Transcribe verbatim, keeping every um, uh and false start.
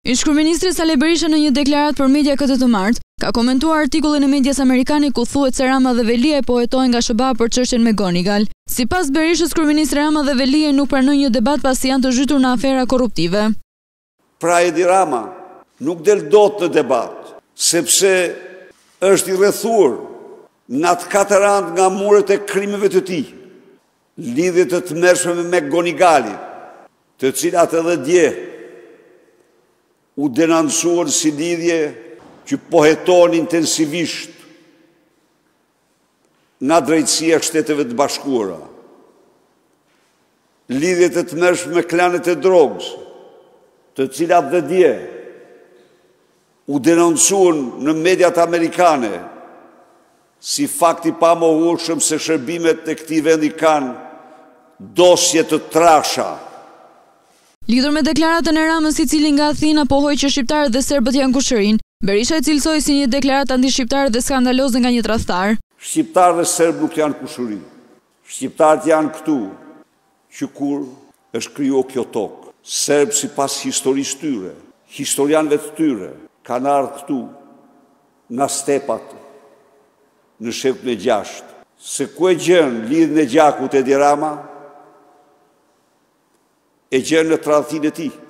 Ish-kryeministri Sali Berisha në një deklaratë për media këtë të martë ka komentuar artikullin e medias amerikane ku thuhet se Rama dhe Velia e pohetohen nga S B A për çështjen me Gonigal. Sipas Berishës, kryeministri Rama dhe Velia nuk pranojnë një debat pasi janë të zhytur në afera korruptive. Pra Edi Rama nuk del dot në debat, sepse është i rrethuar në atë katër anë nga muret e krimeve të tij, lidhje të tmerrshme me Gonigalin, të cilat edhe dje u denoncuar si lidhje që poheton intensivisht nga drejtësia e Shteteve të Bashkuara. Lidhjet e tmerrshme me klanet e drogës, të cilat dhe dje u denoncuan në mediat amerikane si fakti pa mohueshëm se shërbimet e këtij vendi kanë dosje të trasha. Lidhur me deklaratën e Ramës, i cili nga Athina pohoi që shqiptarët dhe serbët janë kushërin, Berisha e cilësoi si një deklaratë antishqiptare dhe skandaloze nga një tradhtar. Shqiptarë dhe serbë nuk janë kushëri. Shqiptarët janë këtu që kur është krijuar kjo tokë. Serbë sipas historisë tyre, historianëve të tyre, kanë ardhur këtu nga stepat në shekullin e gjashtë. Se ku e gjen lidhjen e gjakut Edi Rama, e gjen në tradhtinë e tij.